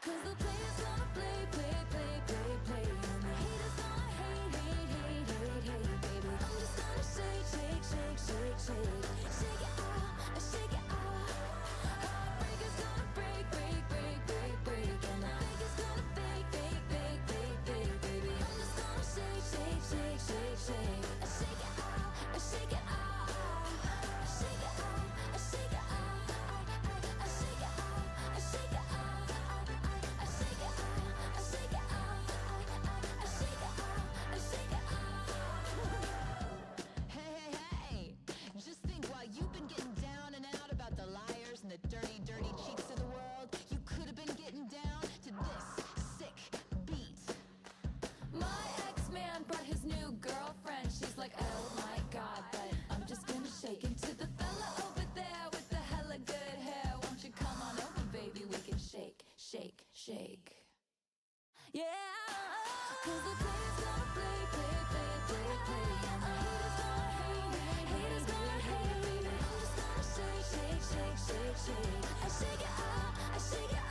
Cause the players gonna play, play, play, play, play. And the haters gonna hate, hate, hate, hate, hate, baby. I'm just gonna shake, shake, shake, shake, shake. Shake it out, shake it out. Heartbreakers gonna break, break, break, break, break. And the fakers gonna fake, fake, fake, fake, fake, baby. I'm just gonna shake, shake, shake, shake, shake. Shake it out, shake it out. Shake it out, shake it out. I shake it out, I shake it out. I shake it out, I shake it out. I shake it out, I shake it out. Hey, hey, hey! Just think, while you've been getting down and out about the liars and the dirty, dirty cheats of the world, you could have been getting down to this sick beat. My ex-man brought his new girlfriend. She's like, oh my god, but I'm just gonna shake into the fella over there with the hella good hair. Won't you come on over, baby? We can shake, shake, shake. Yeah, cause the players gonna play, play, play, play, play. And the haters gonna hate, haters gonna hate, baby. I'm just gonna shake, shake, shake, shake, shake. I shake it out, I shake it